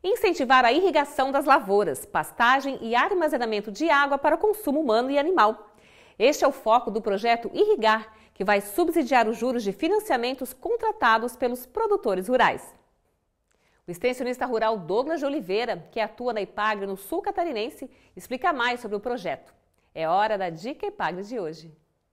Incentivar a irrigação das lavouras, pastagem e armazenamento de água para consumo humano e animal. Este é o foco do projeto Irrigar, que vai subsidiar os juros de financiamentos contratados pelos produtores rurais. O extensionista rural Douglas de Oliveira, que atua na Ipagre no sul catarinense, explica mais sobre o projeto. É hora da Dica Ipagre de hoje.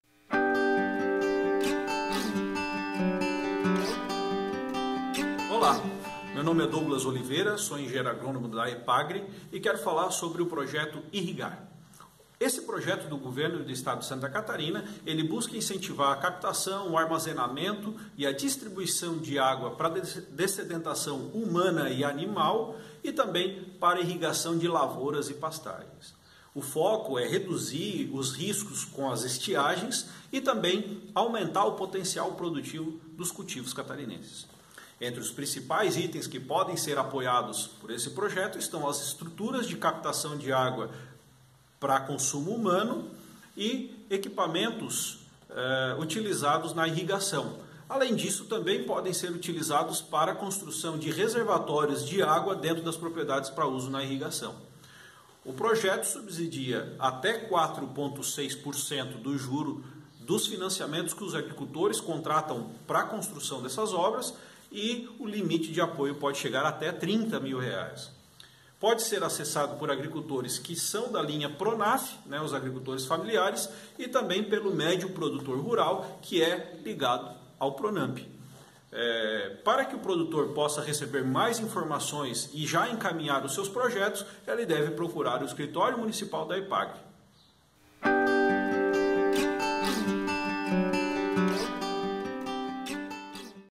Olá, meu nome é Douglas Oliveira, sou engenheiro agrônomo da Ipagre e quero falar sobre o projeto Irrigar. Esse projeto do governo do estado de Santa Catarina, ele busca incentivar a captação, o armazenamento e a distribuição de água para dessedentação humana e animal e também para irrigação de lavouras e pastagens. O foco é reduzir os riscos com as estiagens e também aumentar o potencial produtivo dos cultivos catarinenses. Entre os principais itens que podem ser apoiados por esse projeto estão as estruturas de captação de água para consumo humano e equipamentos utilizados na irrigação. Além disso, também podem ser utilizados para a construção de reservatórios de água dentro das propriedades para uso na irrigação. O projeto subsidia até 4,6% do juro dos financiamentos que os agricultores contratam para a construção dessas obras e o limite de apoio pode chegar até R$30 mil. Pode ser acessado por agricultores que são da linha Pronaf, os agricultores familiares, e também pelo médio produtor rural, que é ligado ao Pronamp. Para que o produtor possa receber mais informações e já encaminhar os seus projetos, ele deve procurar o escritório municipal da Ipagre.